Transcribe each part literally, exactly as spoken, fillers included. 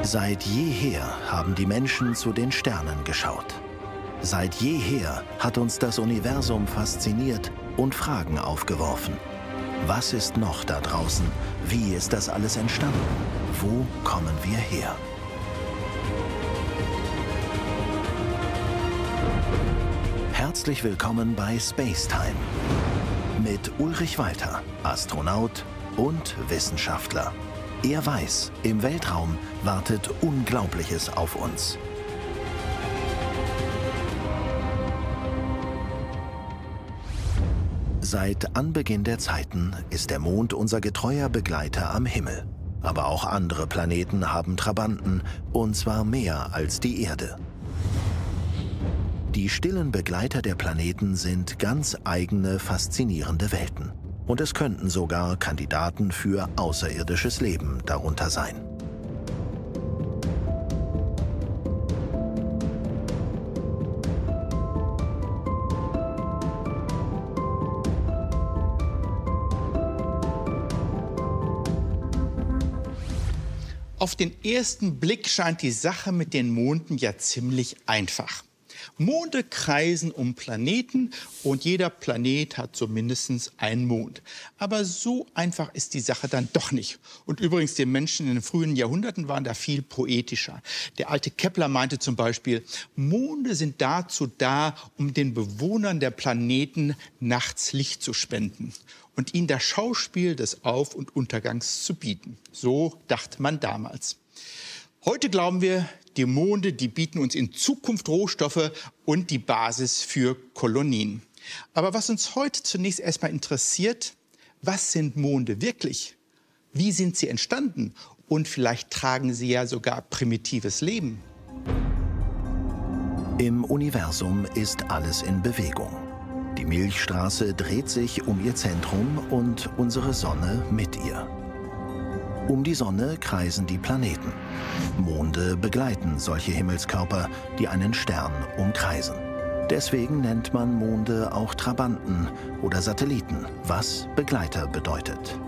Seit jeher haben die Menschen zu den Sternen geschaut. Seit jeher hat uns das Universum fasziniert und Fragen aufgeworfen. Was ist noch da draußen? Wie ist das alles entstanden? Wo kommen wir her? Herzlich willkommen bei Spacetime mit Ulrich Walter, Astronaut und Wissenschaftler. Er weiß, im Weltraum wartet Unglaubliches auf uns. Seit Anbeginn der Zeiten ist der Mond unser getreuer Begleiter am Himmel. Aber auch andere Planeten haben Trabanten, und zwar mehr als die Erde. Die stillen Begleiter der Planeten sind ganz eigene, faszinierende Welten. Und es könnten sogar Kandidaten für außerirdisches Leben darunter sein. Auf den ersten Blick scheint die Sache mit den Monden ja ziemlich einfach. Monde kreisen um Planeten und jeder Planet hat so mindestens einen Mond. Aber so einfach ist die Sache dann doch nicht. Und übrigens, die Menschen in den frühen Jahrhunderten waren da viel poetischer. Der alte Kepler meinte zum Beispiel, Monde sind dazu da, um den Bewohnern der Planeten nachts Licht zu spenden und ihnen das Schauspiel des Auf- und Untergangs zu bieten. So dachte man damals. Heute glauben wir, die Monde, die bieten uns in Zukunft Rohstoffe und die Basis für Kolonien. Aber was uns heute zunächst erstmal interessiert, was sind Monde wirklich? Wie sind sie entstanden? Und vielleicht tragen sie ja sogar primitives Leben. Im Universum ist alles in Bewegung. Die Milchstraße dreht sich um ihr Zentrum und unsere Sonne mit ihr. Um die Sonne kreisen die Planeten. Monde begleiten solche Himmelskörper, die einen Stern umkreisen. Deswegen nennt man Monde auch Trabanten oder Satelliten, was Begleiter bedeutet.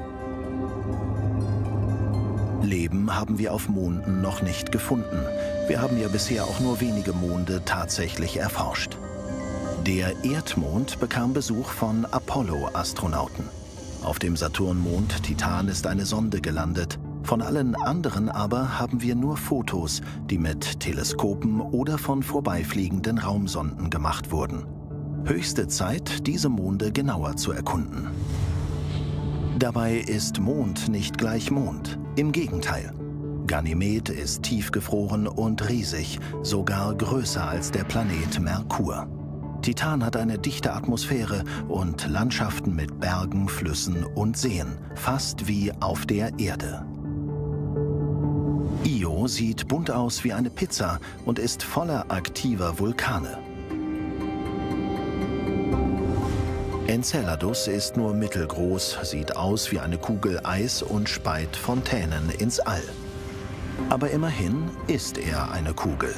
Leben haben wir auf Monden noch nicht gefunden. Wir haben ja bisher auch nur wenige Monde tatsächlich erforscht. Der Erdmond bekam Besuch von Apollo-Astronauten. Auf dem Saturnmond Titan ist eine Sonde gelandet. Von allen anderen aber haben wir nur Fotos, die mit Teleskopen oder von vorbeifliegenden Raumsonden gemacht wurden. Höchste Zeit, diese Monde genauer zu erkunden. Dabei ist Mond nicht gleich Mond. Im Gegenteil. Ganymed ist tiefgefroren und riesig, sogar größer als der Planet Merkur. Titan hat eine dichte Atmosphäre und Landschaften mit Bergen, Flüssen und Seen, fast wie auf der Erde. Io sieht bunt aus wie eine Pizza und ist voller aktiver Vulkane. Enceladus ist nur mittelgroß, sieht aus wie eine Kugel Eis und speit Fontänen ins All. Aber immerhin ist er eine Kugel.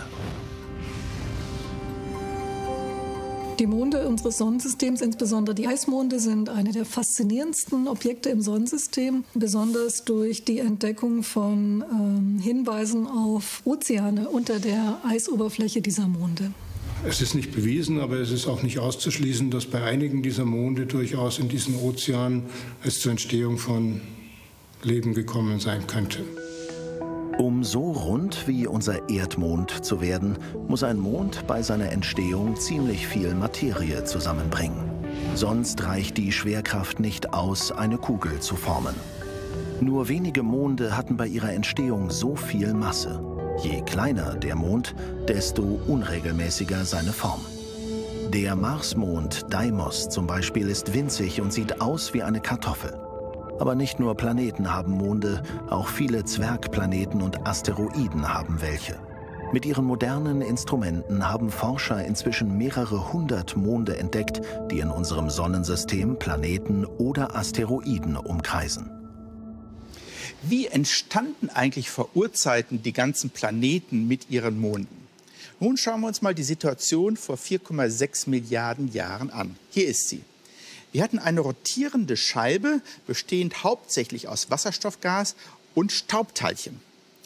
Die Monde unseres Sonnensystems, insbesondere die Eismonde, sind eine der faszinierendsten Objekte im Sonnensystem, besonders durch die Entdeckung von ähm, Hinweisen auf Ozeane unter der Eisoberfläche dieser Monde. Es ist nicht bewiesen, aber es ist auch nicht auszuschließen, dass bei einigen dieser Monde durchaus in diesen Ozeanen es zur Entstehung von Leben gekommen sein könnte. Um so rund wie unser Erdmond zu werden, muss ein Mond bei seiner Entstehung ziemlich viel Materie zusammenbringen. Sonst reicht die Schwerkraft nicht aus, eine Kugel zu formen. Nur wenige Monde hatten bei ihrer Entstehung so viel Masse. Je kleiner der Mond, desto unregelmäßiger seine Form. Der Marsmond Deimos zum Beispiel ist winzig und sieht aus wie eine Kartoffel. Aber nicht nur Planeten haben Monde, auch viele Zwergplaneten und Asteroiden haben welche. Mit ihren modernen Instrumenten haben Forscher inzwischen mehrere hundert Monde entdeckt, die in unserem Sonnensystem Planeten oder Asteroiden umkreisen. Wie entstanden eigentlich vor Urzeiten die ganzen Planeten mit ihren Monden? Nun schauen wir uns mal die Situation vor vier Komma sechs Milliarden Jahren an. Hier ist sie. Wir hatten eine rotierende Scheibe, bestehend hauptsächlich aus Wasserstoffgas und Staubteilchen.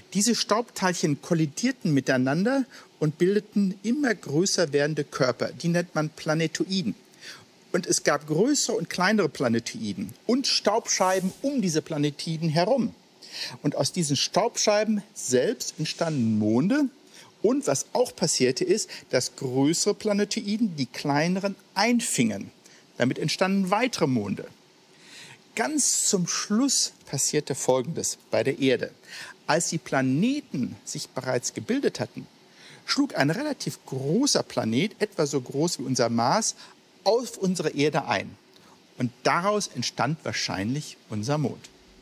Diese Staubteilchen kollidierten miteinander und bildeten immer größer werdende Körper. Die nennt man Planetoiden. Und es gab größere und kleinere Planetoiden und Staubscheiben um diese Planetoiden herum. Und aus diesen Staubscheiben selbst entstanden Monde. Und was auch passierte ist, dass größere Planetoiden die kleineren einfingen. Damit entstanden weitere Monde. Ganz zum Schluss passierte Folgendes bei der Erde. Als die Planeten sich bereits gebildet hatten, schlug ein relativ großer Planet, etwa so groß wie unser Mars, auf unsere Erde ein. Und daraus entstand wahrscheinlich unser Mond.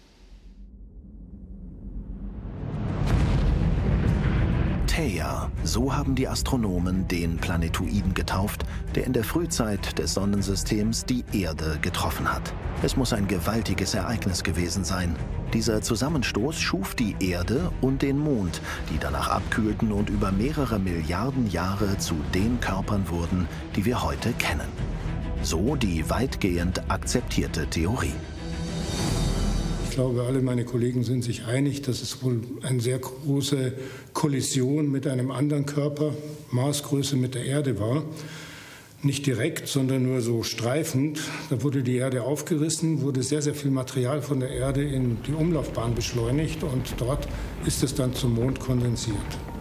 Theia, so haben die Astronomen den Planetoiden getauft, der in der Frühzeit des Sonnensystems die Erde getroffen hat. Es muss ein gewaltiges Ereignis gewesen sein. Dieser Zusammenstoß schuf die Erde und den Mond, die danach abkühlten und über mehrere Milliarden Jahre zu den Körpern wurden, die wir heute kennen. So die weitgehend akzeptierte Theorie. Ich glaube, alle meine Kollegen sind sich einig, dass es wohl eine sehr große Kollision mit einem anderen Körper, Maßgröße mit der Erde war. Nicht direkt, sondern nur so streifend. Da wurde die Erde aufgerissen, wurde sehr, sehr viel Material von der Erde in die Umlaufbahn beschleunigt und dort ist es dann zum Mond kondensiert.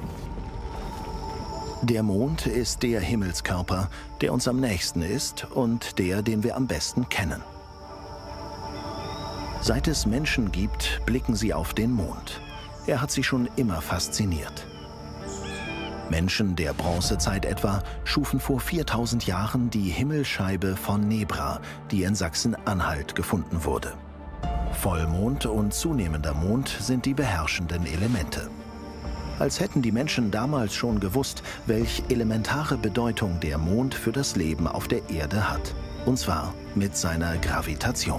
Der Mond ist der Himmelskörper, der uns am nächsten ist und der, den wir am besten kennen. Seit es Menschen gibt, blicken sie auf den Mond. Er hat sie schon immer fasziniert. Menschen der Bronzezeit etwa schufen vor viertausend Jahren die Himmelsscheibe von Nebra, die in Sachsen-Anhalt gefunden wurde. Vollmond und zunehmender Mond sind die beherrschenden Elemente. Als hätten die Menschen damals schon gewusst, welch elementare Bedeutung der Mond für das Leben auf der Erde hat. Und zwar mit seiner Gravitation.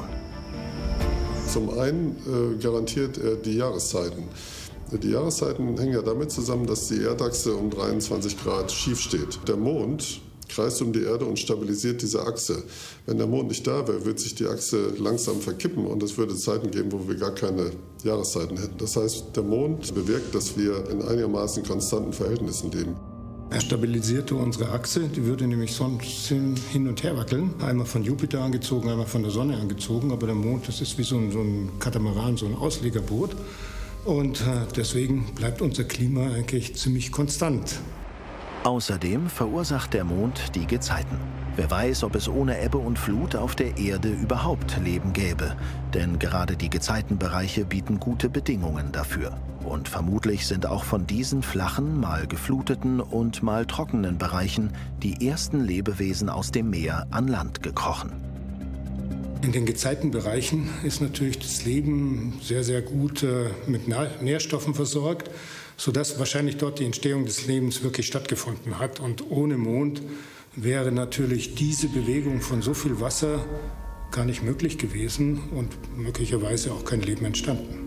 Zum einen äh, garantiert er die Jahreszeiten. Die Jahreszeiten hängen ja damit zusammen, dass die Erdachse um dreiundzwanzig Grad schief steht. Der Mond kreist um die Erde und stabilisiert diese Achse. Wenn der Mond nicht da wäre, würde sich die Achse langsam verkippen und es würde Zeiten geben, wo wir gar keine Jahreszeiten hätten. Das heißt, der Mond bewirkt, dass wir in einigermaßen konstanten Verhältnissen leben. Er stabilisierte unsere Achse, die würde nämlich sonst hin und her wackeln. Einmal von Jupiter angezogen, einmal von der Sonne angezogen. Aber der Mond, das ist wie so ein, so ein Katamaran, so ein Auslegerboot. Und deswegen bleibt unser Klima eigentlich ziemlich konstant. Außerdem verursacht der Mond die Gezeiten. Wer weiß, ob es ohne Ebbe und Flut auf der Erde überhaupt Leben gäbe. Denn gerade die Gezeitenbereiche bieten gute Bedingungen dafür. Und vermutlich sind auch von diesen flachen, mal gefluteten und mal trockenen Bereichen die ersten Lebewesen aus dem Meer an Land gekrochen. In den Gezeitenbereichen ist natürlich das Leben sehr, sehr gut äh, mit Nährstoffen versorgt, sodass wahrscheinlich dort die Entstehung des Lebens wirklich stattgefunden hat. Und ohne Mond wäre natürlich diese Bewegung von so viel Wasser gar nicht möglich gewesen und möglicherweise auch kein Leben entstanden.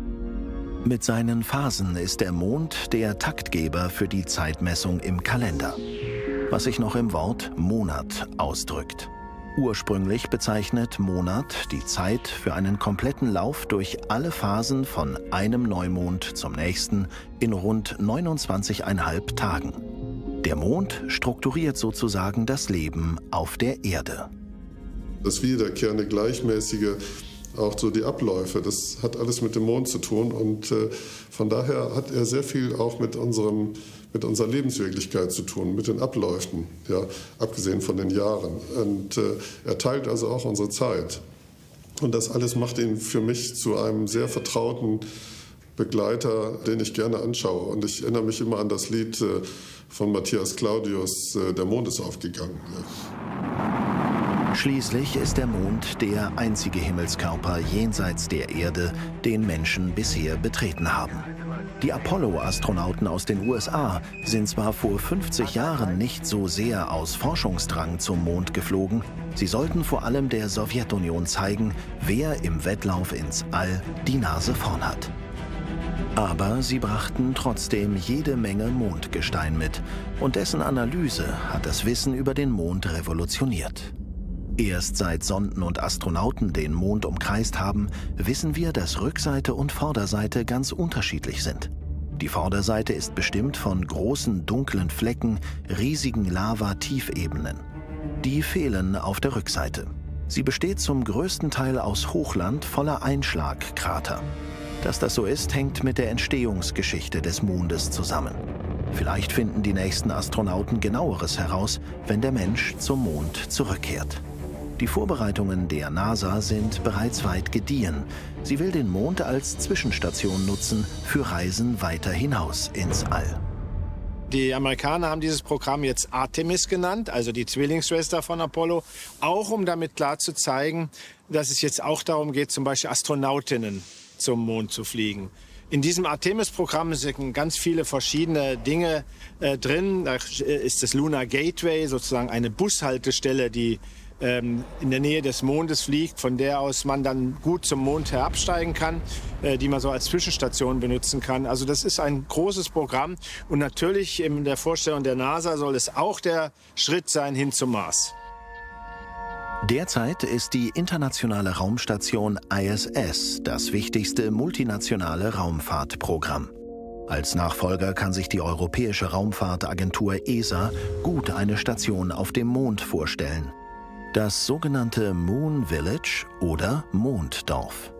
Mit seinen Phasen ist der Mond der Taktgeber für die Zeitmessung im Kalender, was sich noch im Wort Monat ausdrückt. Ursprünglich bezeichnet Monat die Zeit für einen kompletten Lauf durch alle Phasen von einem Neumond zum nächsten in rund neunundzwanzig Komma fünf Tagen. Der Mond strukturiert sozusagen das Leben auf der Erde. Das wiederkehrende, gleichmäßige, auch so die Abläufe, das hat alles mit dem Mond zu tun und äh, von daher hat er sehr viel auch mit unserem mit unserer Lebenswirklichkeit zu tun, mit den Abläufen, ja, abgesehen von den Jahren. Und äh, er teilt also auch unsere Zeit. Und das alles macht ihn für mich zu einem sehr vertrauten Begleiter, den ich gerne anschaue. Und ich erinnere mich immer an das Lied äh, von Matthias Claudius, äh, Der Mond ist aufgegangen. Ja. Schließlich ist der Mond der einzige Himmelskörper jenseits der Erde, den Menschen bisher betreten haben. Die Apollo-Astronauten aus den U S A sind zwar vor fünfzig Jahren nicht so sehr aus Forschungsdrang zum Mond geflogen, sie sollten vor allem der Sowjetunion zeigen, wer im Wettlauf ins All die Nase vorn hat. Aber sie brachten trotzdem jede Menge Mondgestein mit und dessen Analyse hat das Wissen über den Mond revolutioniert. Erst seit Sonden und Astronauten den Mond umkreist haben, wissen wir, dass Rückseite und Vorderseite ganz unterschiedlich sind. Die Vorderseite ist bestimmt von großen dunklen Flecken, riesigen Lava-Tiefebenen. Die fehlen auf der Rückseite. Sie besteht zum größten Teil aus Hochland voller Einschlagkrater. Dass das so ist, hängt mit der Entstehungsgeschichte des Mondes zusammen. Vielleicht finden die nächsten Astronauten Genaueres heraus, wenn der Mensch zum Mond zurückkehrt. Die Vorbereitungen der NASA sind bereits weit gediehen. Sie will den Mond als Zwischenstation nutzen für Reisen weiter hinaus ins All. Die Amerikaner haben dieses Programm jetzt Artemis genannt, also die Zwillingsschwester von Apollo, auch um damit klar zu zeigen, dass es jetzt auch darum geht, zum Beispiel Astronautinnen zum Mond zu fliegen. In diesem Artemis-Programm sind ganz viele verschiedene Dinge äh, drin. Da ist das Lunar Gateway, sozusagen eine Bushaltestelle, die ähm, in der Nähe des Mondes fliegt, von der aus man dann gut zum Mond herabsteigen kann, äh, die man so als Zwischenstation benutzen kann. Also das ist ein großes Programm. Und natürlich in der Vorstellung der NASA soll es auch der Schritt sein hin zum Mars. Derzeit ist die internationale Raumstation I S S das wichtigste multinationale Raumfahrtprogramm. Als Nachfolger kann sich die Europäische Raumfahrtagentur E S A gut eine Station auf dem Mond vorstellen. Das sogenannte Moon Village oder Monddorf.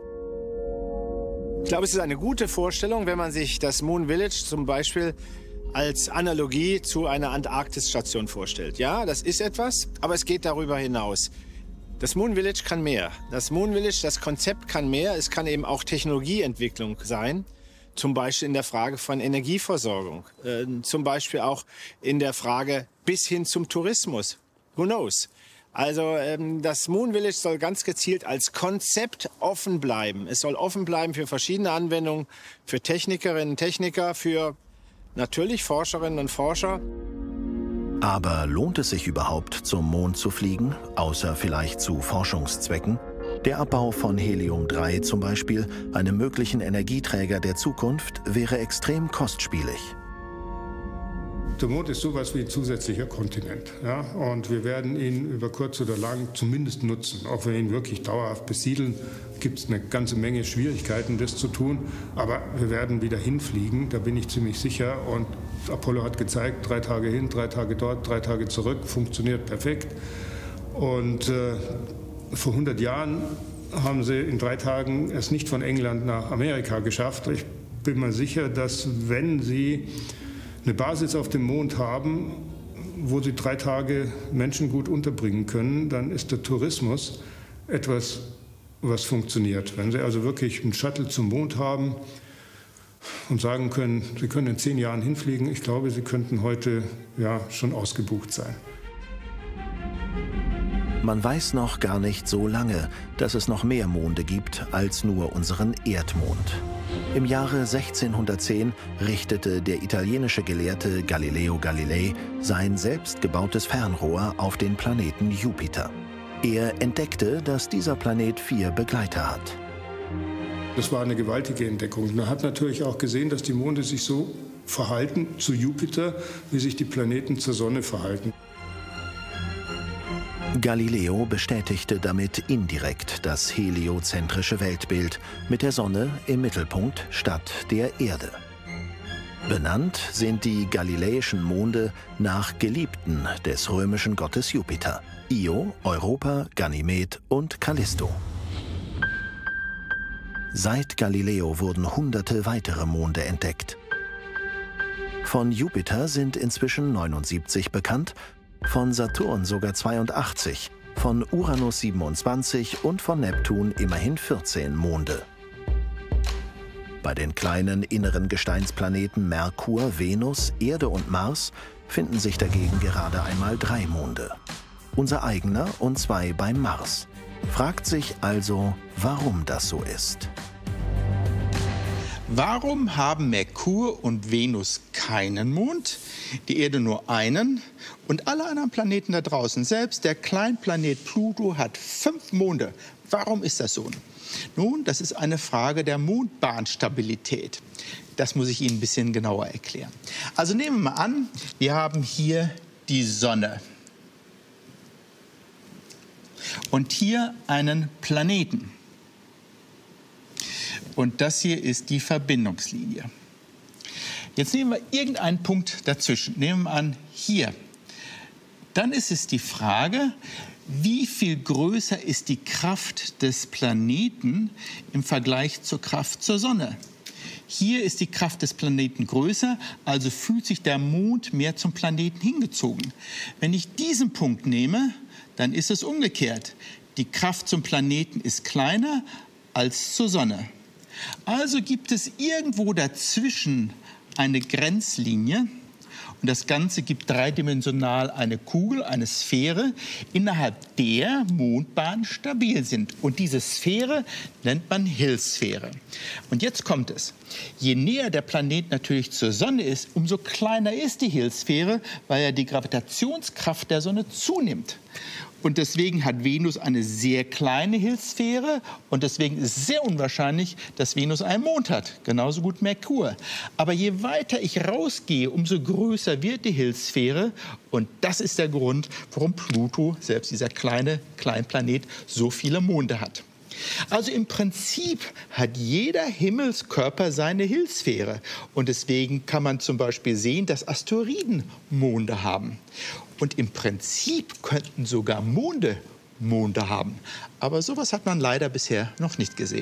Ich glaube, es ist eine gute Vorstellung, wenn man sich das Moon Village zum Beispiel als Analogie zu einer Antarktisstation vorstellt. Ja, das ist etwas, aber es geht darüber hinaus. Das Moon Village kann mehr. Das Moon Village, das Konzept kann mehr. Es kann eben auch Technologieentwicklung sein. Zum Beispiel in der Frage von Energieversorgung. Äh, zum Beispiel auch in der Frage bis hin zum Tourismus. Who knows? Also ähm, das Moon Village soll ganz gezielt als Konzept offen bleiben. Es soll offen bleiben für verschiedene Anwendungen, für Technikerinnen und Techniker, für natürlich Forscherinnen und Forscher. Aber lohnt es sich überhaupt, zum Mond zu fliegen, außer vielleicht zu Forschungszwecken? Der Abbau von Helium drei zum Beispiel, einem möglichen Energieträger der Zukunft, wäre extrem kostspielig. Der Mond ist sowas wie ein zusätzlicher Kontinent. Ja? Und wir werden ihn über kurz oder lang zumindest nutzen. Ob wir ihn wirklich dauerhaft besiedeln, gibt es eine ganze Menge Schwierigkeiten, das zu tun. Aber wir werden wieder hinfliegen, da bin ich ziemlich sicher. Und Apollo hat gezeigt, drei Tage hin, drei Tage dort, drei Tage zurück, funktioniert perfekt. Und äh, vor hundert Jahren haben sie in drei Tagen es nicht von England nach Amerika geschafft. Ich bin mir sicher, dass wenn sie eine Basis auf dem Mond haben, wo sie drei Tage Menschen gut unterbringen können, dann ist der Tourismus etwas, was funktioniert. Wenn Sie also wirklich einen Shuttle zum Mond haben und sagen können, Sie können in zehn Jahren hinfliegen, ich glaube, Sie könnten heute ja schon ausgebucht sein. Man weiß noch gar nicht so lange, dass es noch mehr Monde gibt als nur unseren Erdmond. Im Jahre sechzehnhundertzehn richtete der italienische Gelehrte Galileo Galilei sein selbstgebautes Fernrohr auf den Planeten Jupiter. Er entdeckte, dass dieser Planet vier Begleiter hat. Das war eine gewaltige Entdeckung. Man hat natürlich auch gesehen, dass die Monde sich so verhalten zu Jupiter, wie sich die Planeten zur Sonne verhalten. Galileo bestätigte damit indirekt das heliozentrische Weltbild mit der Sonne im Mittelpunkt statt der Erde. Benannt sind die galileischen Monde nach Geliebten des römischen Gottes Jupiter: Io, Europa, Ganymed und Callisto. Seit Galileo wurden hunderte weitere Monde entdeckt. Von Jupiter sind inzwischen neunundsiebzig bekannt, von Saturn sogar zweiundachtzig, von Uranus siebenundzwanzig und von Neptun immerhin vierzehn Monde. Bei den kleinen inneren Gesteinsplaneten Merkur, Venus, Erde und Mars finden sich dagegen gerade einmal drei Monde. Unser eigener und zwei beim Mars. Fragt sich also, warum das so ist. Warum haben Merkur und Venus keinen Mond, die Erde nur einen und alle anderen Planeten da draußen? Selbst der Kleinplanet Pluto hat fünf Monde. Warum ist das so? Nun, das ist eine Frage der Mondbahnstabilität. Das muss ich Ihnen ein bisschen genauer erklären. Also nehmen wir mal an, wir haben hier die Sonne und hier einen Planeten. Und das hier ist die Verbindungslinie. Jetzt nehmen wir irgendeinen Punkt dazwischen. Nehmen wir an, hier. Dann ist es die Frage, wie viel größer ist die Kraft des Planeten im Vergleich zur Kraft zur Sonne? Hier ist die Kraft des Planeten größer, also fühlt sich der Mond mehr zum Planeten hingezogen. Wenn ich diesen Punkt nehme, dann ist es umgekehrt. Die Kraft zum Planeten ist kleiner als zur Sonne. Also gibt es irgendwo dazwischen eine Grenzlinie. Und das Ganze gibt dreidimensional eine Kugel, eine Sphäre, innerhalb der Mondbahnen stabil sind. Und diese Sphäre nennt man Hill-Sphäre. Und jetzt kommt es. Je näher der Planet natürlich zur Sonne ist, umso kleiner ist die Hill-Sphäre, weil ja die Gravitationskraft der Sonne zunimmt. Und deswegen hat Venus eine sehr kleine Hill-Sphäre und deswegen ist es sehr unwahrscheinlich, dass Venus einen Mond hat. Genauso gut Merkur. Aber je weiter ich rausgehe, umso größer wird die Hill-Sphäre. Und das ist der Grund, warum Pluto, selbst dieser kleine Kleinplanet, so viele Monde hat. Also im Prinzip hat jeder Himmelskörper seine Hill-Sphäre. Und deswegen kann man zum Beispiel sehen, dass Asteroiden Monde haben. Und im Prinzip könnten sogar Monde Monde haben. Aber sowas hat man leider bisher noch nicht gesehen.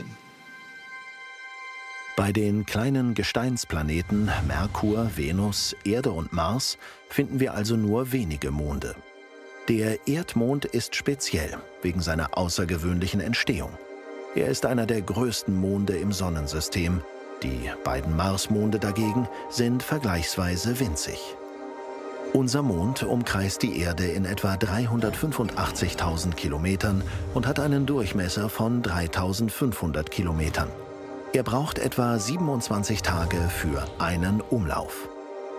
Bei den kleinen Gesteinsplaneten Merkur, Venus, Erde und Mars finden wir also nur wenige Monde. Der Erdmond ist speziell wegen seiner außergewöhnlichen Entstehung. Er ist einer der größten Monde im Sonnensystem. Die beiden Marsmonde dagegen sind vergleichsweise winzig. Unser Mond umkreist die Erde in etwa dreihundertfünfundachtzigtausend Kilometern und hat einen Durchmesser von dreitausendfünfhundert Kilometern. Er braucht etwa siebenundzwanzig Tage für einen Umlauf.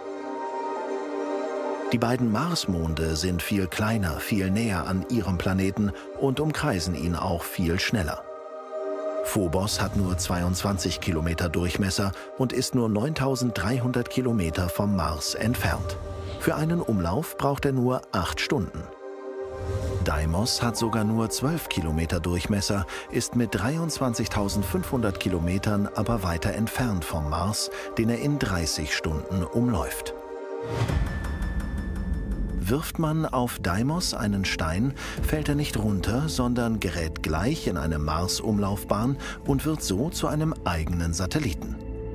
Die beiden Marsmonde sind viel kleiner, viel näher an ihrem Planeten und umkreisen ihn auch viel schneller. Phobos hat nur zweiundzwanzig Kilometer Durchmesser und ist nur neuntausenddreihundert Kilometer vom Mars entfernt. Für einen Umlauf braucht er nur acht Stunden. Deimos hat sogar nur zwölf Kilometer Durchmesser, ist mit dreiundzwanzigtausendfünfhundert Kilometern aber weiter entfernt vom Mars, den er in dreißig Stunden umläuft. Wirft man auf Deimos einen Stein, fällt er nicht runter, sondern gerät gleich in eine Mars-Umlaufbahn und wird so zu einem eigenen Satelliten.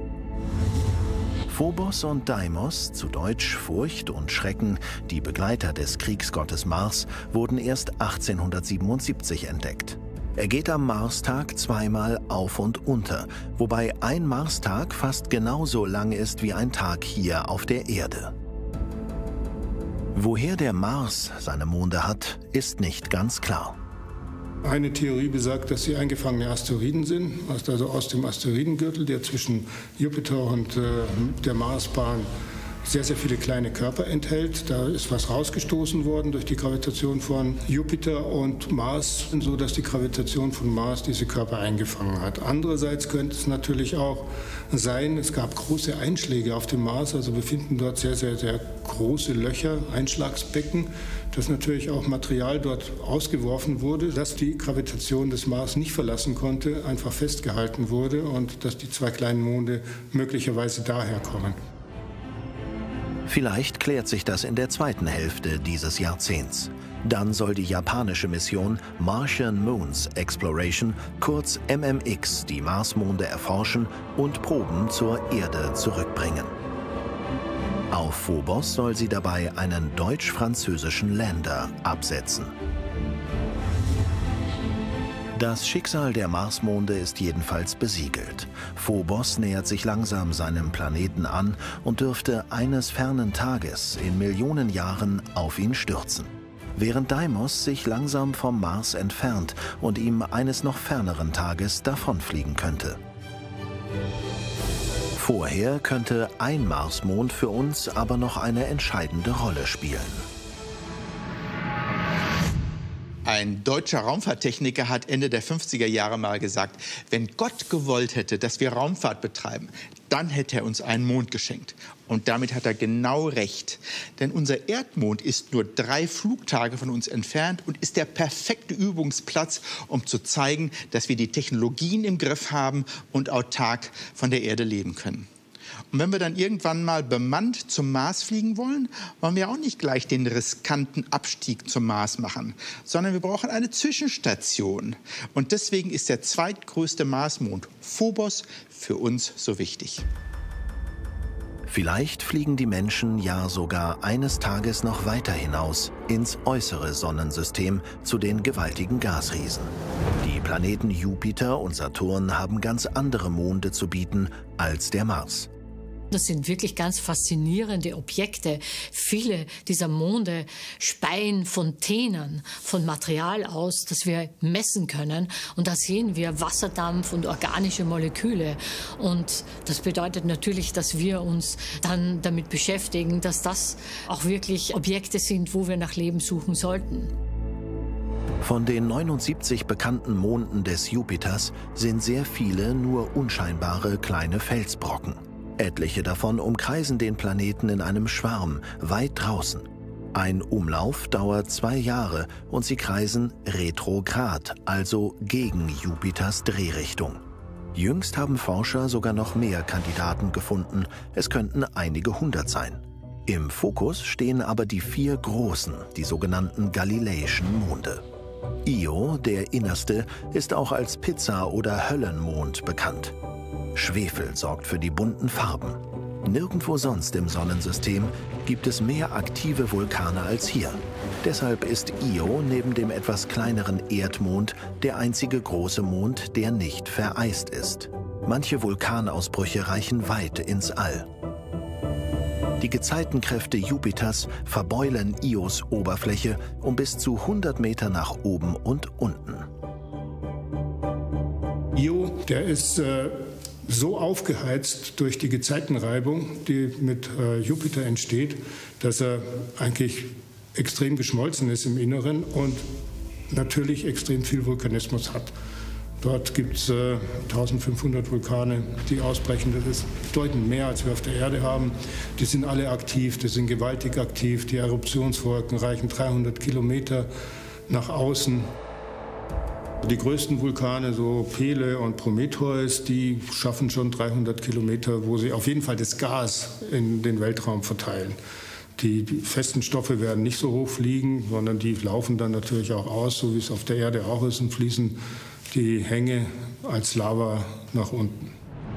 Phobos und Deimos, zu Deutsch Furcht und Schrecken, die Begleiter des Kriegsgottes Mars, wurden erst achtzehnhundertsiebenundsiebzig entdeckt. Er geht am Marstag zweimal auf und unter, wobei ein Marstag fast genauso lang ist wie ein Tag hier auf der Erde. Woher der Mars seine Monde hat, ist nicht ganz klar. Eine Theorie besagt, dass sie eingefangene Asteroiden sind, also aus dem Asteroidengürtel, der zwischen Jupiter und äh, der Marsbahn sehr, sehr viele kleine Körper enthält. Da ist was rausgestoßen worden durch die Gravitation von Jupiter und Mars, sodass die Gravitation von Mars diese Körper eingefangen hat. Andererseits könnte es natürlich auch sein, es gab große Einschläge auf dem Mars, also wir finden dort sehr, sehr, sehr große Löcher, Einschlagsbecken, dass natürlich auch Material dort ausgeworfen wurde, dass die Gravitation des Mars nicht verlassen konnte, einfach festgehalten wurde und dass die zwei kleinen Monde möglicherweise daher kommen. Vielleicht klärt sich das in der zweiten Hälfte dieses Jahrzehnts. Dann soll die japanische Mission Martian Moons Exploration, kurz M M X, die Marsmonde erforschen und Proben zur Erde zurückbringen. Auf Phobos soll sie dabei einen deutsch-französischen Lander absetzen. Das Schicksal der Marsmonde ist jedenfalls besiegelt. Phobos nähert sich langsam seinem Planeten an und dürfte eines fernen Tages in Millionen Jahren auf ihn stürzen. Während Deimos sich langsam vom Mars entfernt und ihm eines noch ferneren Tages davonfliegen könnte. Vorher könnte ein Marsmond für uns aber noch eine entscheidende Rolle spielen. Ein deutscher Raumfahrttechniker hat Ende der fünfziger Jahre mal gesagt, wenn Gott gewollt hätte, dass wir Raumfahrt betreiben, dann hätte er uns einen Mond geschenkt. Und damit hat er genau recht. Denn unser Erdmond ist nur drei Flugtage von uns entfernt und ist der perfekte Übungsplatz, um zu zeigen, dass wir die Technologien im Griff haben und autark von der Erde leben können. Und wenn wir dann irgendwann mal bemannt zum Mars fliegen wollen, wollen wir auch nicht gleich den riskanten Abstieg zum Mars machen, sondern wir brauchen eine Zwischenstation. Und deswegen ist der zweitgrößte Marsmond, Phobos, für uns so wichtig. Vielleicht fliegen die Menschen ja sogar eines Tages noch weiter hinaus, ins äußere Sonnensystem, zu den gewaltigen Gasriesen. Die Planeten Jupiter und Saturn haben ganz andere Monde zu bieten als der Mars. Das sind wirklich ganz faszinierende Objekte. Viele dieser Monde speien Fontänen von Material aus, das wir messen können. Und da sehen wir Wasserdampf und organische Moleküle. Und das bedeutet natürlich, dass wir uns dann damit beschäftigen, dass das auch wirklich Objekte sind, wo wir nach Leben suchen sollten. Von den neunundsiebzig bekannten Monden des Jupiters sind sehr viele nur unscheinbare kleine Felsbrocken. Etliche davon umkreisen den Planeten in einem Schwarm, weit draußen. Ein Umlauf dauert zwei Jahre und sie kreisen retrograd, also gegen Jupiters Drehrichtung. Jüngst haben Forscher sogar noch mehr Kandidaten gefunden, es könnten einige hundert sein. Im Fokus stehen aber die vier großen, die sogenannten Galileischen Monde. Io, der innerste, ist auch als Pizza- oder Höllenmond bekannt. Schwefel sorgt für die bunten Farben. Nirgendwo sonst im Sonnensystem gibt es mehr aktive Vulkane als hier. Deshalb ist Io neben dem etwas kleineren Erdmond der einzige große Mond, der nicht vereist ist. Manche Vulkanausbrüche reichen weit ins All. Die Gezeitenkräfte Jupiters verbeulen Ios Oberfläche um bis zu hundert Meter nach oben und unten. Io, der ist äh so aufgeheizt durch die Gezeitenreibung, die mit äh, Jupiter entsteht, dass er eigentlich extrem geschmolzen ist im Inneren und natürlich extrem viel Vulkanismus hat. Dort gibt es äh, eintausendfünfhundert Vulkane, die ausbrechen. Das ist bedeutend mehr, als wir auf der Erde haben. Die sind alle aktiv, die sind gewaltig aktiv. Die Eruptionswolken reichen dreihundert Kilometer nach außen. Die größten Vulkane, so Pele und Prometheus, die schaffen schon dreihundert Kilometer, wo sie auf jeden Fall das Gas in den Weltraum verteilen. Die, die festen Stoffe werden nicht so hoch fliegen, sondern die laufen dann natürlich auch aus, so wie es auf der Erde auch ist, und fließen die Hänge als Lava nach unten.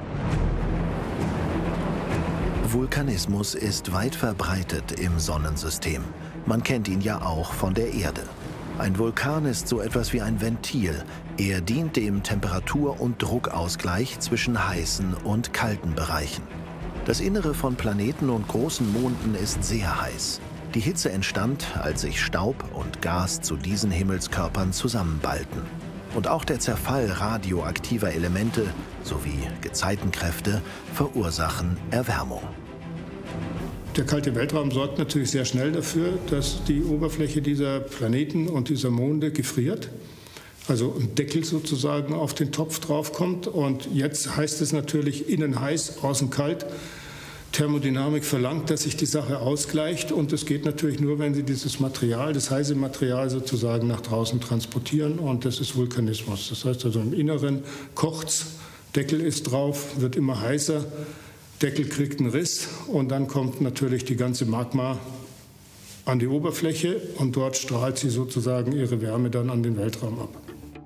Vulkanismus ist weit verbreitet im Sonnensystem. Man kennt ihn ja auch von der Erde. Ein Vulkan ist so etwas wie ein Ventil. Er dient dem Temperatur- und Druckausgleich zwischen heißen und kalten Bereichen. Das Innere von Planeten und großen Monden ist sehr heiß. Die Hitze entstand, als sich Staub und Gas zu diesen Himmelskörpern zusammenballten. Und auch der Zerfall radioaktiver Elemente sowie Gezeitenkräfte verursachen Erwärmung. Der kalte Weltraum sorgt natürlich sehr schnell dafür, dass die Oberfläche dieser Planeten und dieser Monde gefriert. Also ein Deckel sozusagen auf den Topf draufkommt. Und jetzt heißt es natürlich innen heiß, außen kalt. Thermodynamik verlangt, dass sich die Sache ausgleicht. Und das geht natürlich nur, wenn Sie dieses Material, das heiße Material sozusagen nach draußen transportieren. Und das ist Vulkanismus. Das heißt also im Inneren kocht's, Deckel ist drauf, wird immer heißer. Deckel kriegt einen Riss und dann kommt natürlich die ganze Magma an die Oberfläche und dort strahlt sie sozusagen ihre Wärme dann an den Weltraum ab.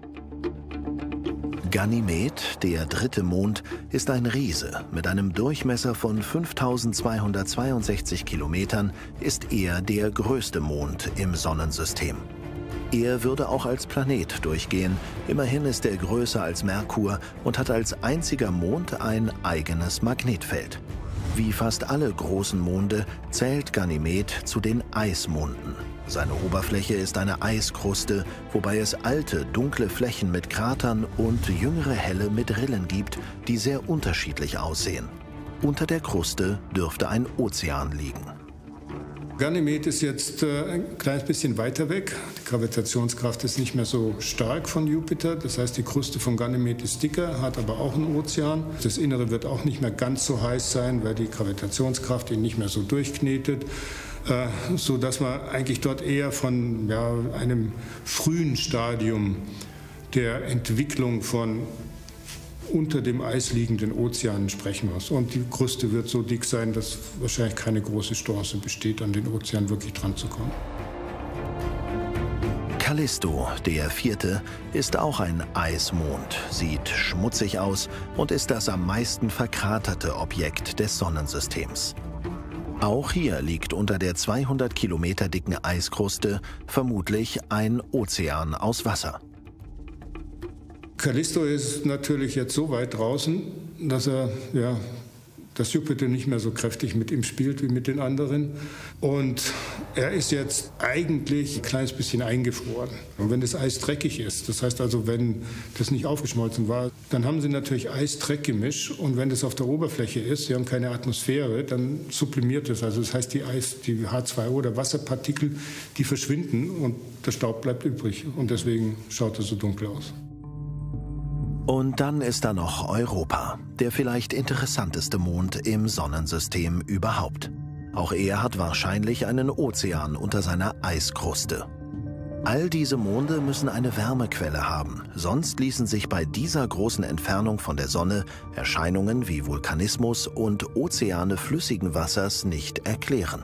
Ganymed, der dritte Mond, ist ein Riese. Mit einem Durchmesser von fünftausendzweihundertzweiundsechzig Kilometern ist er der größte Mond im Sonnensystem. Er würde auch als Planet durchgehen. Immerhin ist er größer als Merkur und hat als einziger Mond ein eigenes Magnetfeld. Wie fast alle großen Monde zählt Ganymed zu den Eismonden. Seine Oberfläche ist eine Eiskruste, wobei es alte, dunkle Flächen mit Kratern und jüngere helle mit Rillen gibt, die sehr unterschiedlich aussehen. Unter der Kruste dürfte ein Ozean liegen. Ganymed ist jetzt äh, ein kleines bisschen weiter weg. Die Gravitationskraft ist nicht mehr so stark von Jupiter. Das heißt, die Kruste von Ganymed ist dicker, hat aber auch einen Ozean. Das Innere wird auch nicht mehr ganz so heiß sein, weil die Gravitationskraft ihn nicht mehr so durchknetet. Äh, so dass man eigentlich dort eher von ja, einem frühen Stadium der Entwicklung von unter dem Eis liegenden Ozeanen sprechen wir. Und die Kruste wird so dick sein, dass wahrscheinlich keine große Chance besteht, an den Ozean wirklich dran zu kommen. Callisto, der vierte, ist auch ein Eismond, sieht schmutzig aus und ist das am meisten verkraterte Objekt des Sonnensystems. Auch hier liegt unter der zweihundert Kilometer dicken Eiskruste vermutlich ein Ozean aus Wasser. Callisto ist natürlich jetzt so weit draußen, dass er, ja, dass Jupiter nicht mehr so kräftig mit ihm spielt wie mit den anderen. Und er ist jetzt eigentlich ein kleines bisschen eingefroren. Und wenn das Eis dreckig ist, das heißt also, wenn das nicht aufgeschmolzen war, dann haben sie natürlich Eis-Dreck-Gemisch. Und wenn das auf der Oberfläche ist, sie haben keine Atmosphäre, dann sublimiert es. Also das heißt, die Eis, die H zwei O oder Wasserpartikel, die verschwinden und der Staub bleibt übrig. Und deswegen schaut er so dunkel aus. Und dann ist da noch Europa, der vielleicht interessanteste Mond im Sonnensystem überhaupt. Auch er hat wahrscheinlich einen Ozean unter seiner Eiskruste. All diese Monde müssen eine Wärmequelle haben, sonst ließen sich bei dieser großen Entfernung von der Sonne Erscheinungen wie Vulkanismus und Ozeane flüssigen Wassers nicht erklären.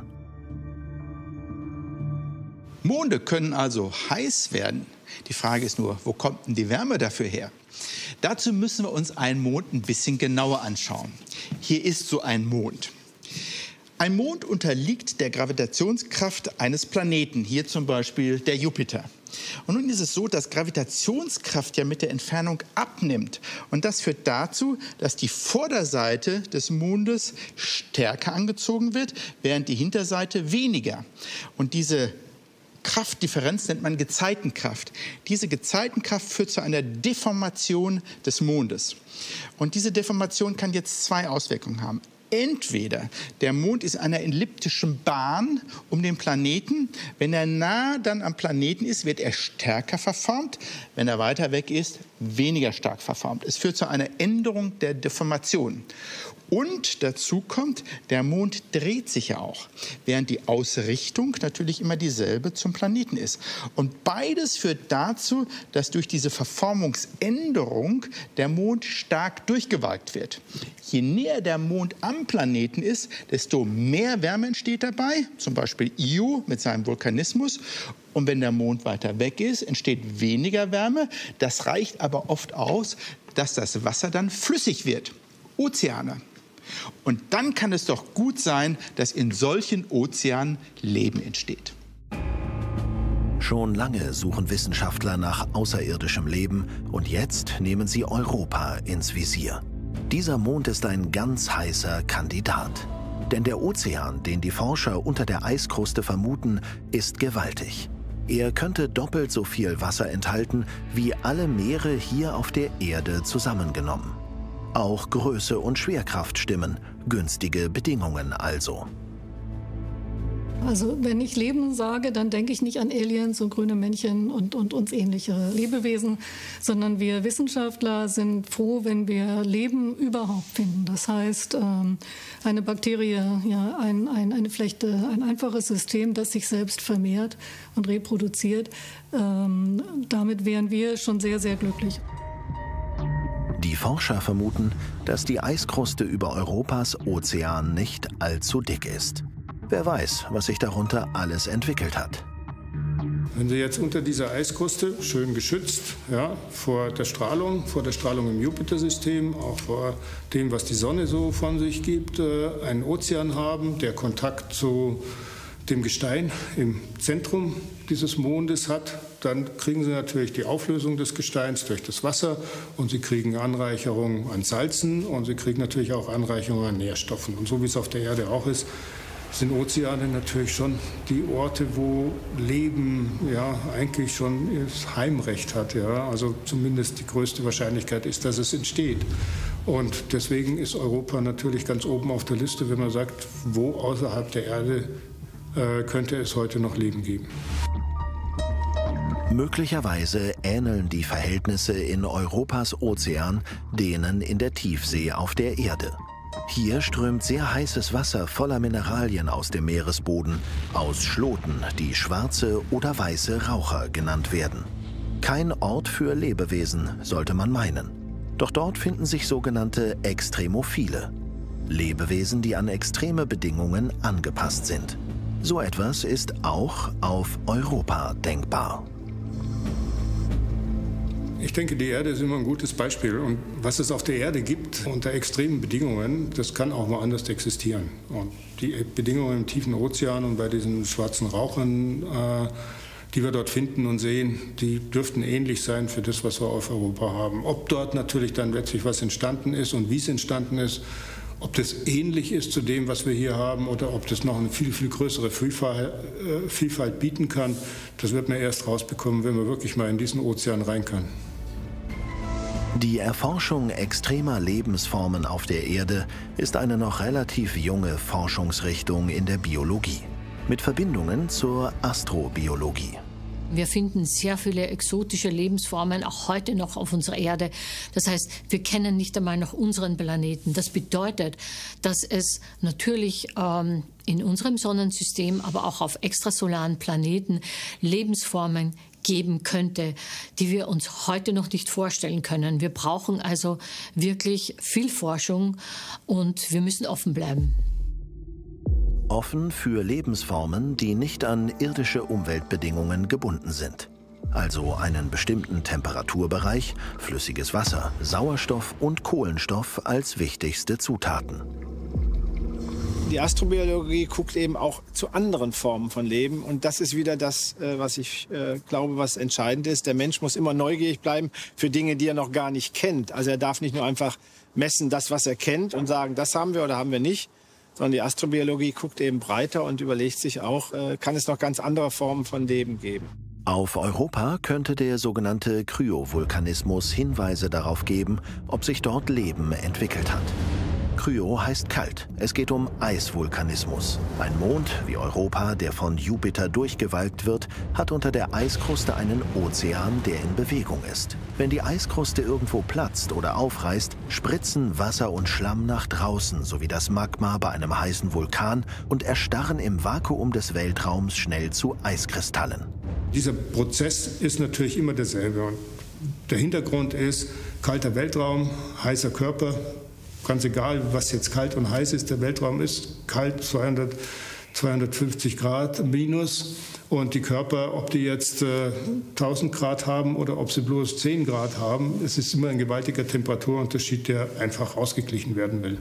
Monde können also heiß werden. Die Frage ist nur, wo kommt denn die Wärme dafür her? Dazu müssen wir uns einen Mond ein bisschen genauer anschauen. Hier ist so ein Mond. Ein Mond unterliegt der Gravitationskraft eines Planeten, hier zum Beispiel der Jupiter. Und nun ist es so, dass Gravitationskraft ja mit der Entfernung abnimmt. Und das führt dazu, dass die Vorderseite des Mondes stärker angezogen wird, während die Hinterseite weniger. Und diese Kraftdifferenz nennt man Gezeitenkraft. Diese Gezeitenkraft führt zu einer Deformation des Mondes. Und diese Deformation kann jetzt zwei Auswirkungen haben. Entweder der Mond ist in einer elliptischen Bahn um den Planeten. Wenn er nah dann am Planeten ist, wird er stärker verformt. Wenn er weiter weg ist, weniger stark verformt. Es führt zu einer Änderung der Deformation. Und dazu kommt, der Mond dreht sich ja auch, während die Ausrichtung natürlich immer dieselbe zum Planeten ist. Und beides führt dazu, dass durch diese Verformungsänderung der Mond stark durchgewalkt wird. Je näher der Mond am Planeten ist, desto mehr Wärme entsteht dabei, zum Beispiel Io mit seinem Vulkanismus. Und wenn der Mond weiter weg ist, entsteht weniger Wärme. Das reicht aber oft aus, dass das Wasser dann flüssig wird. Ozeane. Und dann kann es doch gut sein, dass in solchen Ozeanen Leben entsteht. Schon lange suchen Wissenschaftler nach außerirdischem Leben und jetzt nehmen sie Europa ins Visier. Dieser Mond ist ein ganz heißer Kandidat. Denn der Ozean, den die Forscher unter der Eiskruste vermuten, ist gewaltig. Er könnte doppelt so viel Wasser enthalten wie alle Meere hier auf der Erde zusammengenommen. Auch Größe und Schwerkraft stimmen, günstige Bedingungen also. Also wenn ich Leben sage, dann denke ich nicht an Aliens und grüne Männchen und, und uns ähnliche Lebewesen, sondern wir Wissenschaftler sind froh, wenn wir Leben überhaupt finden. Das heißt, eine Bakterie, ja, ein, ein, eine Flechte, ein einfaches System, das sich selbst vermehrt und reproduziert. Damit wären wir schon sehr, sehr glücklich. Die Forscher vermuten, dass die Eiskruste über Europas Ozean nicht allzu dick ist. Wer weiß, was sich darunter alles entwickelt hat. Wenn Sie jetzt unter dieser Eiskruste, schön geschützt, ja, vor der Strahlung, vor der Strahlung im Jupitersystem, auch vor dem, was die Sonne so von sich gibt, äh, einen Ozean haben, der Kontakt zu dem Gestein im Zentrum dieses Mondes hat, dann kriegen Sie natürlich die Auflösung des Gesteins durch das Wasser und Sie kriegen Anreicherung an Salzen und Sie kriegen natürlich auch Anreicherung an Nährstoffen. Und so wie es auf der Erde auch ist, sind Ozeane natürlich schon die Orte, wo Leben ja eigentlich schon das Heimrecht hat. Ja? Also zumindest die größte Wahrscheinlichkeit ist, dass es entsteht. Und deswegen ist Europa natürlich ganz oben auf der Liste, wenn man sagt, wo außerhalb der Erde äh, könnte es heute noch Leben geben. Möglicherweise ähneln die Verhältnisse in Europas Ozean denen in der Tiefsee auf der Erde. Hier strömt sehr heißes Wasser voller Mineralien aus dem Meeresboden, aus Schloten, die schwarze oder weiße Raucher genannt werden. Kein Ort für Lebewesen, sollte man meinen. Doch dort finden sich sogenannte Extremophile. Lebewesen, die an extreme Bedingungen angepasst sind. So etwas ist auch auf Europa denkbar. Ich denke, die Erde ist immer ein gutes Beispiel. Und was es auf der Erde gibt unter extremen Bedingungen, das kann auch woanders existieren. Und die Bedingungen im tiefen Ozean und bei diesen schwarzen Rauchern, äh, die wir dort finden und sehen, die dürften ähnlich sein für das, was wir auf Europa haben. Ob dort natürlich dann letztlich was entstanden ist und wie es entstanden ist, ob das ähnlich ist zu dem, was wir hier haben, oder ob das noch eine viel, viel größere Vielfalt, äh, Vielfalt bieten kann, das wird man erst rausbekommen, wenn man wirklich mal in diesen Ozean rein kann. Die Erforschung extremer Lebensformen auf der Erde ist eine noch relativ junge Forschungsrichtung in der Biologie, mit Verbindungen zur Astrobiologie. Wir finden sehr viele exotische Lebensformen auch heute noch auf unserer Erde. Das heißt, wir kennen nicht einmal noch unseren Planeten. Das bedeutet, dass es natürlich ähm, in unserem Sonnensystem, aber auch auf extrasolaren Planeten Lebensformen geben könnte, die wir uns heute noch nicht vorstellen können. Wir brauchen also wirklich viel Forschung und wir müssen offen bleiben. Offen für Lebensformen, die nicht an irdische Umweltbedingungen gebunden sind. Also einen bestimmten Temperaturbereich, flüssiges Wasser, Sauerstoff und Kohlenstoff als wichtigste Zutaten. Die Astrobiologie guckt eben auch zu anderen Formen von Leben. Und das ist wieder das, was ich glaube, was entscheidend ist. Der Mensch muss immer neugierig bleiben für Dinge, die er noch gar nicht kennt. Also er darf nicht nur einfach messen, das, was er kennt, und sagen, das haben wir oder haben wir nicht. Sondern die Astrobiologie guckt eben breiter und überlegt sich auch, kann es noch ganz andere Formen von Leben geben. Auf Europa könnte der sogenannte Kryovulkanismus Hinweise darauf geben, ob sich dort Leben entwickelt hat. Kryo heißt kalt. Es geht um Eisvulkanismus. Ein Mond wie Europa, der von Jupiter durchgewalkt wird, hat unter der Eiskruste einen Ozean, der in Bewegung ist. Wenn die Eiskruste irgendwo platzt oder aufreißt, spritzen Wasser und Schlamm nach draußen, sowie das Magma bei einem heißen Vulkan, und erstarren im Vakuum des Weltraums schnell zu Eiskristallen. Dieser Prozess ist natürlich immer derselbe. Und der Hintergrund ist kalter Weltraum, heißer Körper. Ganz egal, was jetzt kalt und heiß ist, der Weltraum ist kalt, zweihundert, zweihundertfünfzig Grad minus. Und die Körper, ob die jetzt äh, tausend Grad haben oder ob sie bloß zehn Grad haben, es ist immer ein gewaltiger Temperaturunterschied, der einfach ausgeglichen werden will.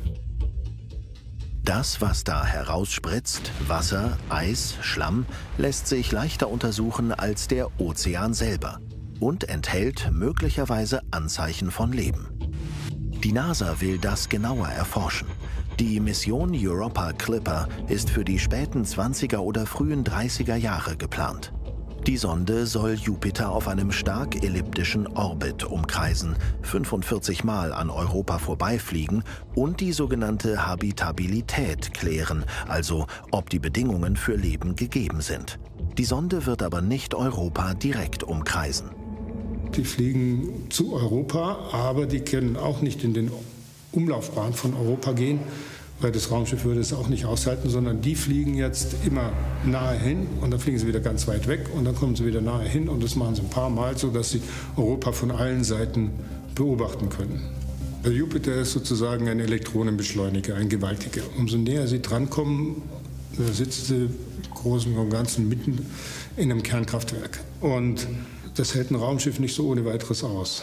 Das, was da herausspritzt, Wasser, Eis, Schlamm, lässt sich leichter untersuchen als der Ozean selber und enthält möglicherweise Anzeichen von Leben. Die NASA will das genauer erforschen. Die Mission Europa Clipper ist für die späten zwanziger oder frühen dreißiger Jahre geplant. Die Sonde soll Jupiter auf einem stark elliptischen Orbit umkreisen, fünfundvierzig Mal an Europa vorbeifliegen und die sogenannte Habitabilität klären, also ob die Bedingungen für Leben gegeben sind. Die Sonde wird aber nicht Europa direkt umkreisen. Die fliegen zu Europa, aber die können auch nicht in den Umlaufbahn von Europa gehen, weil das Raumschiff würde es auch nicht aushalten, sondern die fliegen jetzt immer nahe hin und dann fliegen sie wieder ganz weit weg und dann kommen sie wieder nahe hin und das machen sie ein paar Mal, sodass sie Europa von allen Seiten beobachten können. Der Jupiter ist sozusagen ein Elektronenbeschleuniger, ein gewaltiger. Umso näher sie drankommen, da sitzen sie im Großen und Ganzen mitten in einem Kernkraftwerk. Und das hält ein Raumschiff nicht so ohne weiteres aus.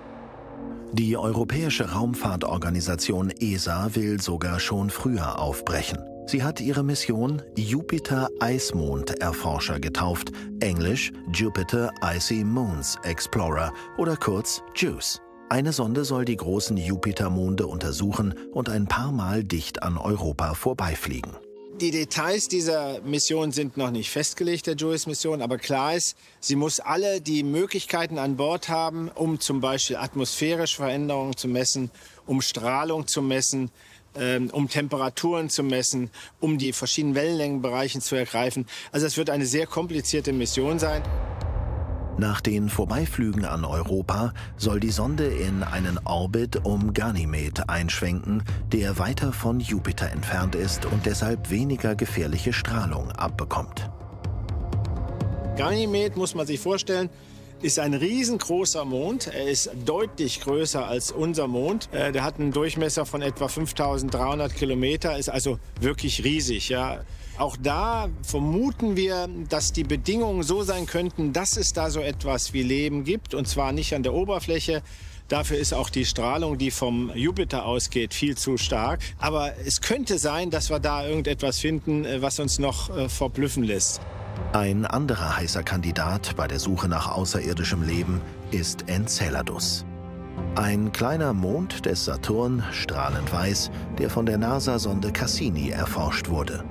Die Europäische Raumfahrtorganisation E S A will sogar schon früher aufbrechen. Sie hat ihre Mission Jupiter-Eismond-Erforscher getauft, englisch Jupiter Icy Moons Explorer oder kurz JUICE. Eine Sonde soll die großen Jupitermonde untersuchen und ein paar Mal dicht an Europa vorbeifliegen. Die Details dieser Mission sind noch nicht festgelegt, der JUICE-Mission, aber klar ist, sie muss alle die Möglichkeiten an Bord haben, um zum Beispiel atmosphärische Veränderungen zu messen, um Strahlung zu messen, ähm, um Temperaturen zu messen, um die verschiedenen Wellenlängenbereiche zu ergreifen. Also es wird eine sehr komplizierte Mission sein. Nach den Vorbeiflügen an Europa soll die Sonde in einen Orbit um Ganymed einschwenken, der weiter von Jupiter entfernt ist und deshalb weniger gefährliche Strahlung abbekommt. Ganymed, muss man sich vorstellen, ist ein riesengroßer Mond. Er ist deutlich größer als unser Mond. Äh, der hat einen Durchmesser von etwa fünftausenddreihundert Kilometer, ist also wirklich riesig. Ja. Auch da vermuten wir, dass die Bedingungen so sein könnten, dass es da so etwas wie Leben gibt. Und zwar nicht an der Oberfläche. Dafür ist auch die Strahlung, die vom Jupiter ausgeht, viel zu stark. Aber es könnte sein, dass wir da irgendetwas finden, was uns noch äh, verblüffen lässt. Ein anderer heißer Kandidat bei der Suche nach außerirdischem Leben ist Enceladus. Ein kleiner Mond des Saturn, strahlend weiß, der von der NASA-Sonde Cassini erforscht wurde.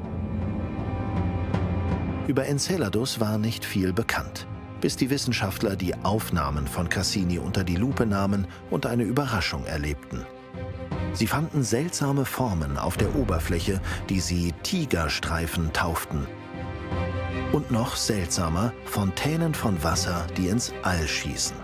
Über Enceladus war nicht viel bekannt, bis die Wissenschaftler die Aufnahmen von Cassini unter die Lupe nahmen und eine Überraschung erlebten. Sie fanden seltsame Formen auf der Oberfläche, die sie Tigerstreifen tauften. Und noch seltsamer, Fontänen von Wasser, die ins All schießen.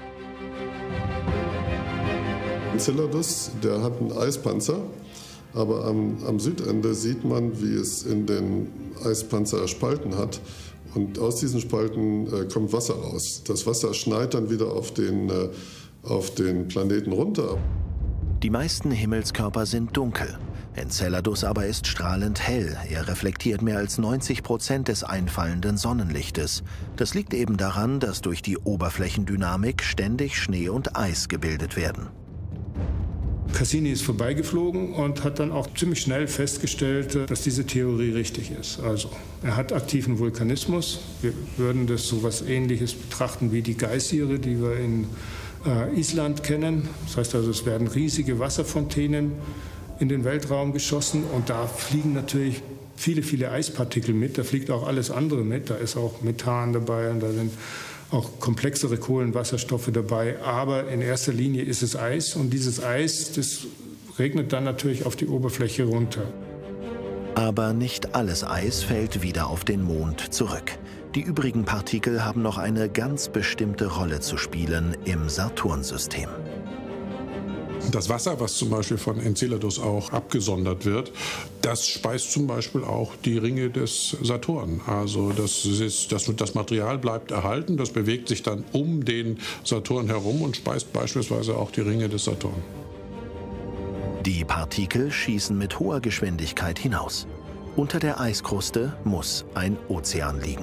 Enceladus, der hat einen Eispanzer, aber am, am Südende sieht man, wie es in den Eispanzer Spalten hat. Und aus diesen Spalten äh, kommt Wasser raus. Das Wasser schneit dann wieder auf den, äh, auf den Planeten runter. Die meisten Himmelskörper sind dunkel. Enceladus aber ist strahlend hell. Er reflektiert mehr als neunzig Prozent des einfallenden Sonnenlichtes. Das liegt eben daran, dass durch die Oberflächendynamik ständig Schnee und Eis gebildet werden. Cassini ist vorbeigeflogen und hat dann auch ziemlich schnell festgestellt, dass diese Theorie richtig ist. Also, er hat aktiven Vulkanismus. Wir würden das so etwas Ähnliches betrachten wie die Geysire, die wir in äh, Island kennen. Das heißt also, es werden riesige Wasserfontänen in den Weltraum geschossen und da fliegen natürlich viele, viele Eispartikel mit. Da fliegt auch alles andere mit. Da ist auch Methan dabei und da sind auch komplexere Kohlenwasserstoffe dabei. Aber in erster Linie ist es Eis und dieses Eis, das regnet dann natürlich auf die Oberfläche runter. Aber nicht alles Eis fällt wieder auf den Mond zurück. Die übrigen Partikel haben noch eine ganz bestimmte Rolle zu spielen im Saturnsystem. Das Wasser, was zum Beispiel von Enceladus auch abgesondert wird, das speist zum Beispiel auch die Ringe des Saturn. Also das, ist, das, das Material bleibt erhalten, das bewegt sich dann um den Saturn herum und speist beispielsweise auch die Ringe des Saturn. Die Partikel schießen mit hoher Geschwindigkeit hinaus. Unter der Eiskruste muss ein Ozean liegen.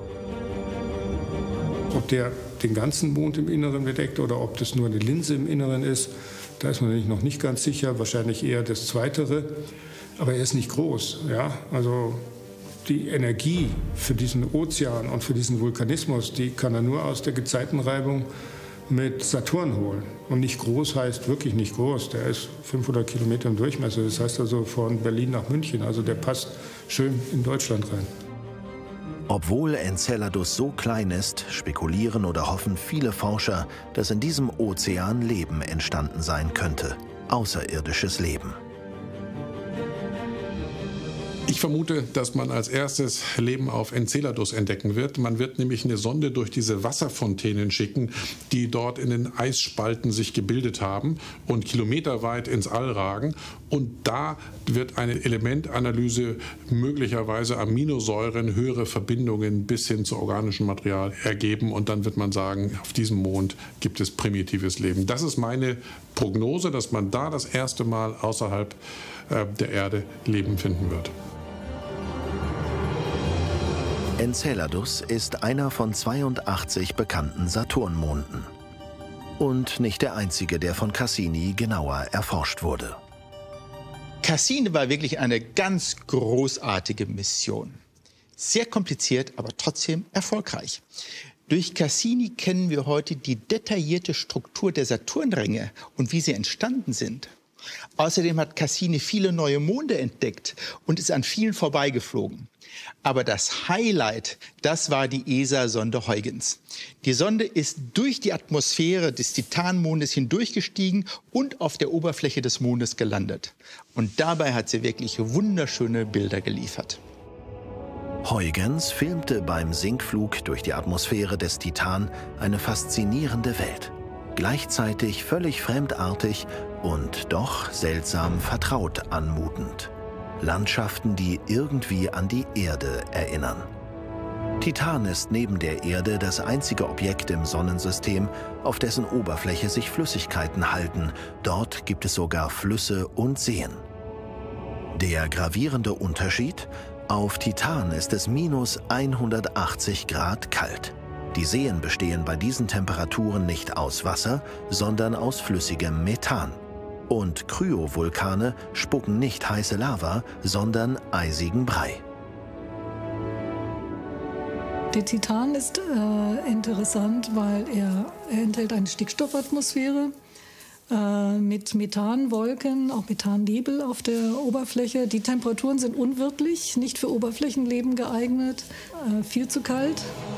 Ob der den ganzen Mond im Inneren bedeckt oder ob das nur eine Linse im Inneren ist, da ist man noch nicht ganz sicher, wahrscheinlich eher das Zweite. Aber er ist nicht groß. Ja? Also die Energie für diesen Ozean und für diesen Vulkanismus, die kann er nur aus der Gezeitenreibung mit Saturn holen. Und nicht groß heißt wirklich nicht groß. Der ist fünfhundert Kilometer im Durchmesser. Das heißt also von Berlin nach München. Also der passt schön in Deutschland rein. Obwohl Enceladus so klein ist, spekulieren oder hoffen viele Forscher, dass in diesem Ozean Leben entstanden sein könnte. Außerirdisches Leben. Ich vermute, dass man als erstes Leben auf Enceladus entdecken wird. Man wird nämlich eine Sonde durch diese Wasserfontänen schicken, die dort in den Eisspalten sich gebildet haben und kilometerweit ins All ragen. Und da wird eine Elementanalyse möglicherweise Aminosäuren, höhere Verbindungen bis hin zu organischem Material ergeben. Und dann wird man sagen, auf diesem Mond gibt es primitives Leben. Das ist meine Prognose, dass man da das erste Mal außerhalb äh, der Erde Leben finden wird. Enceladus ist einer von zweiundachtzig bekannten Saturnmonden. Und nicht der einzige, der von Cassini genauer erforscht wurde. Cassini war wirklich eine ganz großartige Mission. Sehr kompliziert, aber trotzdem erfolgreich. Durch Cassini kennen wir heute die detaillierte Struktur der Saturnringe und wie sie entstanden sind. Außerdem hat Cassini viele neue Monde entdeckt und ist an vielen vorbeigeflogen. Aber das Highlight, das war die E S A-Sonde Huygens. Die Sonde ist durch die Atmosphäre des Titanmondes hindurchgestiegen und auf der Oberfläche des Mondes gelandet. Und dabei hat sie wirklich wunderschöne Bilder geliefert. Huygens filmte beim Sinkflug durch die Atmosphäre des Titan eine faszinierende Welt. Gleichzeitig völlig fremdartig und doch seltsam vertraut anmutend. Landschaften, die irgendwie an die Erde erinnern. Titan ist neben der Erde das einzige Objekt im Sonnensystem, auf dessen Oberfläche sich Flüssigkeiten halten. Dort gibt es sogar Flüsse und Seen. Der gravierende Unterschied? Auf Titan ist es minus hundertachtzig Grad kalt. Die Seen bestehen bei diesen Temperaturen nicht aus Wasser, sondern aus flüssigem Methan. Und Kryovulkane spucken nicht heiße Lava, sondern eisigen Brei. Der Titan ist äh, interessant, weil er, er enthält eine Stickstoffatmosphäre äh, mit Methanwolken, auch Methannebel auf der Oberfläche. Die Temperaturen sind unwirtlich, nicht für Oberflächenleben geeignet, äh, viel zu kalt.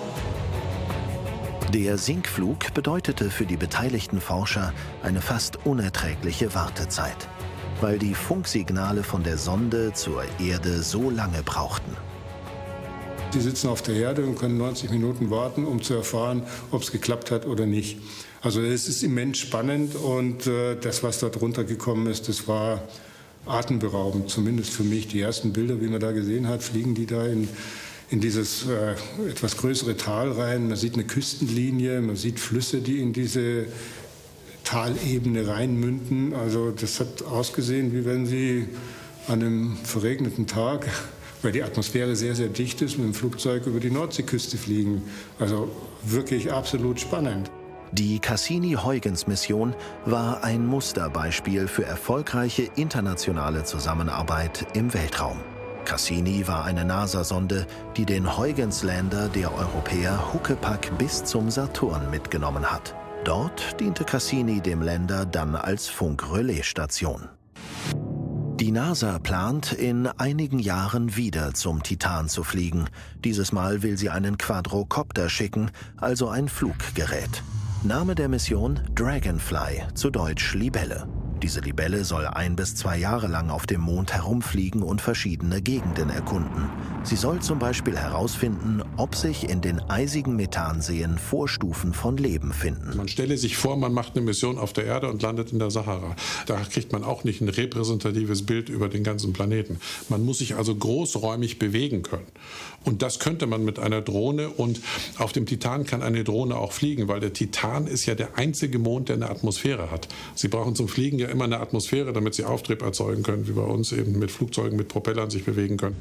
Der Sinkflug bedeutete für die beteiligten Forscher eine fast unerträgliche Wartezeit, weil die Funksignale von der Sonde zur Erde so lange brauchten. Sie sitzen auf der Erde und können neunzig Minuten warten, um zu erfahren, ob es geklappt hat oder nicht. Also es ist immens spannend und äh, das, was dort runtergekommen ist, das war atemberaubend, zumindest für mich. Die ersten Bilder, wie man da gesehen hat, fliegen die da in, in dieses äh, etwas größere Tal rein. Man sieht eine Küstenlinie, man sieht Flüsse, die in diese Talebene reinmünden. Also das hat ausgesehen, wie wenn sie an einem verregneten Tag, weil die Atmosphäre sehr, sehr dicht ist, mit dem Flugzeug über die Nordseeküste fliegen. Also wirklich absolut spannend. Die Cassini-Huygens-Mission war ein Musterbeispiel für erfolgreiche internationale Zusammenarbeit im Weltraum. Cassini war eine NASA-Sonde, die den Huygens-Lander der Europäer Huckepack bis zum Saturn mitgenommen hat. Dort diente Cassini dem Lander dann als Funkrelaisstation. Die NASA plant, in einigen Jahren wieder zum Titan zu fliegen. Dieses Mal will sie einen Quadrocopter schicken, also ein Fluggerät. Name der Mission Dragonfly, zu Deutsch Libelle. Diese Libelle soll ein bis zwei Jahre lang auf dem Mond herumfliegen und verschiedene Gegenden erkunden. Sie soll zum Beispiel herausfinden, ob sich in den eisigen Methanseen Vorstufen von Leben finden. Man stelle sich vor, man macht eine Mission auf der Erde und landet in der Sahara. Da kriegt man auch nicht ein repräsentatives Bild über den ganzen Planeten. Man muss sich also großräumig bewegen können. Und das könnte man mit einer Drohne, und auf dem Titan kann eine Drohne auch fliegen, weil der Titan ist ja der einzige Mond, der eine Atmosphäre hat. Sie brauchen zum Fliegen ja immer eine Atmosphäre, damit sie Auftrieb erzeugen können, wie bei uns eben mit Flugzeugen, mit Propellern sich bewegen können.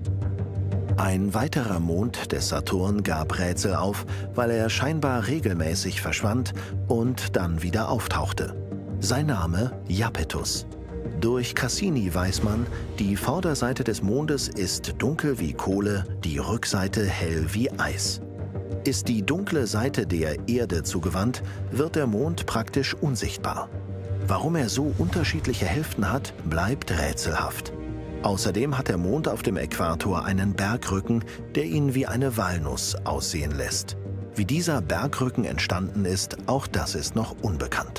Ein weiterer Mond des Saturn gab Rätsel auf, weil er scheinbar regelmäßig verschwand und dann wieder auftauchte. Sein Name Iapetus. Durch Cassini weiß man, die Vorderseite des Mondes ist dunkel wie Kohle, die Rückseite hell wie Eis. Ist die dunkle Seite der Erde zugewandt, wird der Mond praktisch unsichtbar. Warum er so unterschiedliche Hälften hat, bleibt rätselhaft. Außerdem hat der Mond auf dem Äquator einen Bergrücken, der ihn wie eine Walnuss aussehen lässt. Wie dieser Bergrücken entstanden ist, auch das ist noch unbekannt.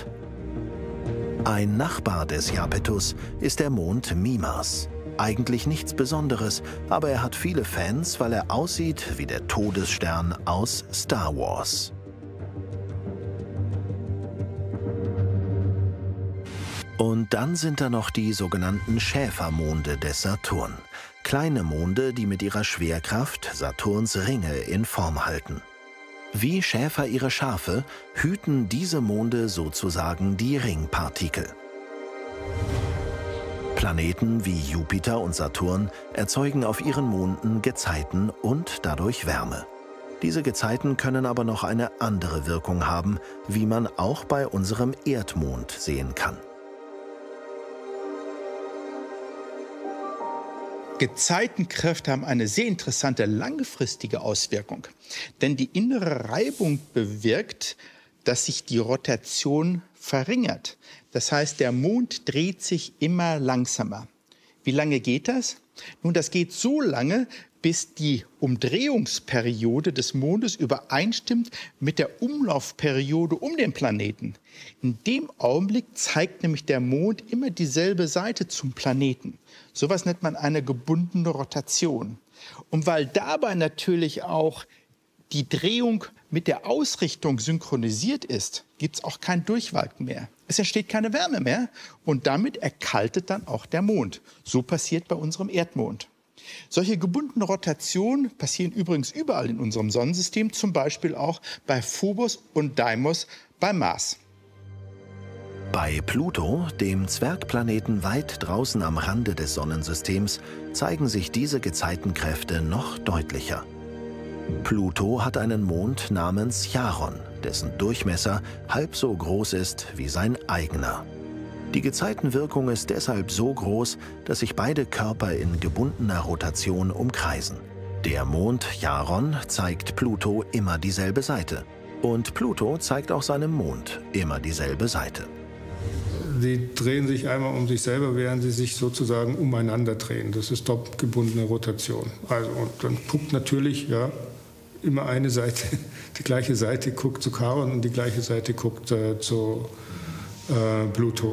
Ein Nachbar des Iapetus ist der Mond Mimas. Eigentlich nichts Besonderes, aber er hat viele Fans, weil er aussieht wie der Todesstern aus Star Wars. Und dann sind da noch die sogenannten Schäfermonde des Saturn. Kleine Monde, die mit ihrer Schwerkraft Saturns Ringe in Form halten. Wie Schäfer ihre Schafe, hüten diese Monde sozusagen die Ringpartikel. Planeten wie Jupiter und Saturn erzeugen auf ihren Monden Gezeiten und dadurch Wärme. Diese Gezeiten können aber noch eine andere Wirkung haben, wie man auch bei unserem Erdmond sehen kann. Gezeitenkräfte haben eine sehr interessante langfristige Auswirkung. Denn die innere Reibung bewirkt, dass sich die Rotation verringert. Das heißt, der Mond dreht sich immer langsamer. Wie lange geht das? Nun, das geht so lange, bis die Umdrehungsperiode des Mondes übereinstimmt mit der Umlaufperiode um den Planeten. In dem Augenblick zeigt nämlich der Mond immer dieselbe Seite zum Planeten. Sowas nennt man eine gebundene Rotation. Und weil dabei natürlich auch die Drehung mit der Ausrichtung synchronisiert ist, gibt es auch kein Durchwalken mehr. Es entsteht keine Wärme mehr und damit erkaltet dann auch der Mond. So passiert bei unserem Erdmond. Solche gebundene Rotationen passieren übrigens überall in unserem Sonnensystem, zum Beispiel auch bei Phobos und Deimos beim Mars. Bei Pluto, dem Zwergplaneten weit draußen am Rande des Sonnensystems, zeigen sich diese Gezeitenkräfte noch deutlicher. Pluto hat einen Mond namens Charon, dessen Durchmesser halb so groß ist wie sein eigener. Die Gezeitenwirkung ist deshalb so groß, dass sich beide Körper in gebundener Rotation umkreisen. Der Mond Charon zeigt Pluto immer dieselbe Seite. Und Pluto zeigt auch seinem Mond immer dieselbe Seite. Sie drehen sich einmal um sich selber, während sie sich sozusagen umeinander drehen. Das ist doppelgebundene Rotation. Also, und dann guckt natürlich ja, immer eine Seite, die gleiche Seite guckt zu Charon und die gleiche Seite guckt äh, zu äh, Pluto.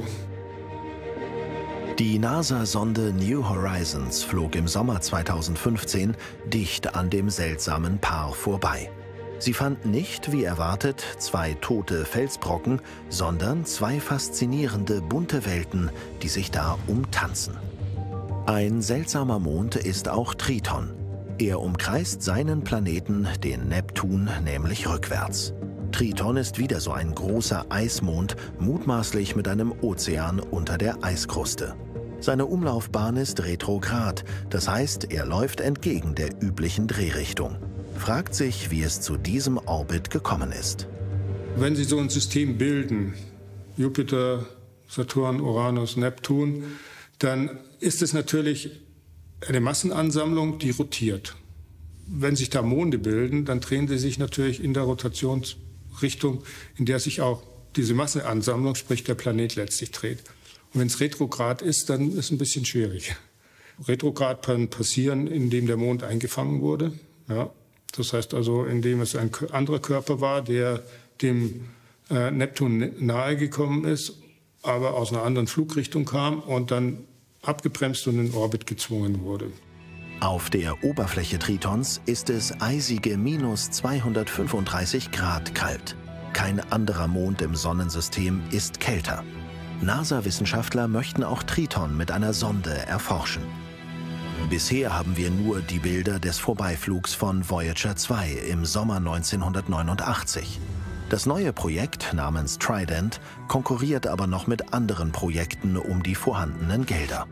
Die NASA-Sonde New Horizons flog im Sommer zweitausendfünfzehn dicht an dem seltsamen Paar vorbei. Sie fand nicht, wie erwartet, zwei tote Felsbrocken, sondern zwei faszinierende bunte Welten, die sich da umtanzen. Ein seltsamer Mond ist auch Triton. Er umkreist seinen Planeten, den Neptun, nämlich rückwärts. Triton ist wieder so ein großer Eismond, mutmaßlich mit einem Ozean unter der Eiskruste. Seine Umlaufbahn ist retrograd, das heißt, er läuft entgegen der üblichen Drehrichtung. Fragt sich, wie es zu diesem Orbit gekommen ist. Wenn Sie so ein System bilden, Jupiter, Saturn, Uranus, Neptun, dann ist es natürlich eine Massenansammlung, die rotiert. Wenn sich da Monde bilden, dann drehen sie sich natürlich in der Rotationsrichtung, in der sich auch diese Massenansammlung, sprich der Planet, letztlich dreht. Und wenn es retrograd ist, dann ist es ein bisschen schwierig. Retrograd kann passieren, indem der Mond eingefangen wurde. Ja. Das heißt also, indem es ein anderer Körper war, der dem äh, Neptun nahe gekommen ist, aber aus einer anderen Flugrichtung kam und dann abgebremst und in Orbit gezwungen wurde. Auf der Oberfläche Tritons ist es eisige minus zweihundertfünfunddreißig Grad kalt. Kein anderer Mond im Sonnensystem ist kälter. NASA-Wissenschaftler möchten auch Triton mit einer Sonde erforschen. Bisher haben wir nur die Bilder des Vorbeiflugs von Voyager zwei im Sommer neunzehnhundertneunundachtzig. Das neue Projekt namens Trident konkurriert aber noch mit anderen Projekten um die vorhandenen Gelder.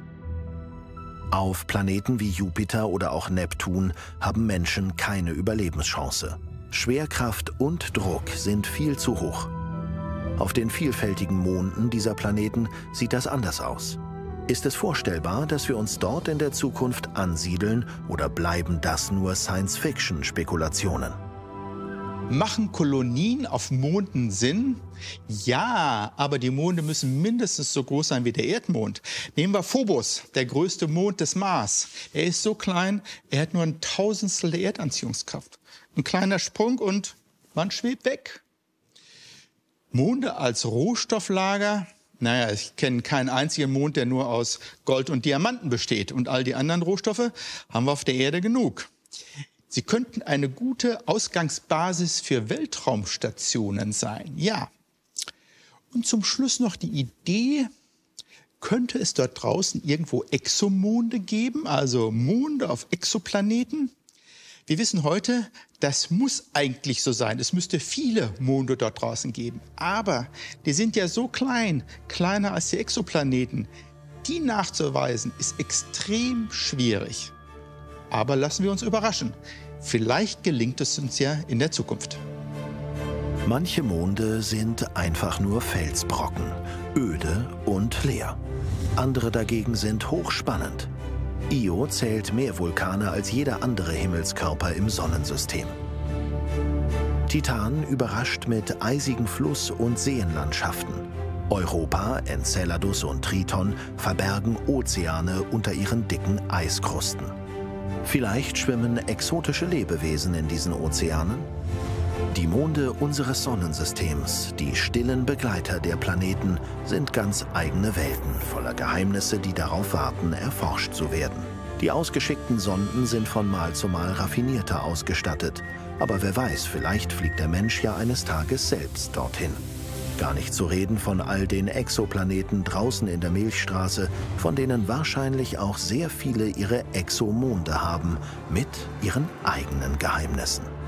Auf Planeten wie Jupiter oder auch Neptun haben Menschen keine Überlebenschance. Schwerkraft und Druck sind viel zu hoch. Auf den vielfältigen Monden dieser Planeten sieht das anders aus. Ist es vorstellbar, dass wir uns dort in der Zukunft ansiedeln oder bleiben das nur Science-Fiction-Spekulationen? Machen Kolonien auf Monden Sinn? Ja, aber die Monde müssen mindestens so groß sein wie der Erdmond. Nehmen wir Phobos, der größte Mond des Mars. Er ist so klein, er hat nur ein Tausendstel der Erdanziehungskraft. Ein kleiner Sprung und man schwebt weg. Monde als Rohstofflager? Naja, ich kenne keinen einzigen Mond, der nur aus Gold und Diamanten besteht. Und all die anderen Rohstoffe haben wir auf der Erde genug. Sie könnten eine gute Ausgangsbasis für Weltraumstationen sein. Ja. Und zum Schluss noch die Idee, könnte es dort draußen irgendwo Exomonde geben, also Monde auf Exoplaneten? Wir wissen heute, das muss eigentlich so sein. Es müsste viele Monde dort draußen geben. Aber die sind ja so klein, kleiner als die Exoplaneten. Die nachzuweisen ist extrem schwierig. Aber lassen wir uns überraschen. Vielleicht gelingt es uns ja in der Zukunft. Manche Monde sind einfach nur Felsbrocken, öde und leer. Andere dagegen sind hochspannend. Io zählt mehr Vulkane als jeder andere Himmelskörper im Sonnensystem. Titan überrascht mit eisigen Fluss- und Seenlandschaften. Europa, Enceladus und Triton verbergen Ozeane unter ihren dicken Eiskrusten. Vielleicht schwimmen exotische Lebewesen in diesen Ozeanen? Die Monde unseres Sonnensystems, die stillen Begleiter der Planeten, sind ganz eigene Welten, voller Geheimnisse, die darauf warten, erforscht zu werden. Die ausgeschickten Sonden sind von Mal zu Mal raffinierter ausgestattet. Aber wer weiß, vielleicht fliegt der Mensch ja eines Tages selbst dorthin. Gar nicht zu reden von all den Exoplaneten draußen in der Milchstraße, von denen wahrscheinlich auch sehr viele ihre Exomonde haben, mit ihren eigenen Geheimnissen.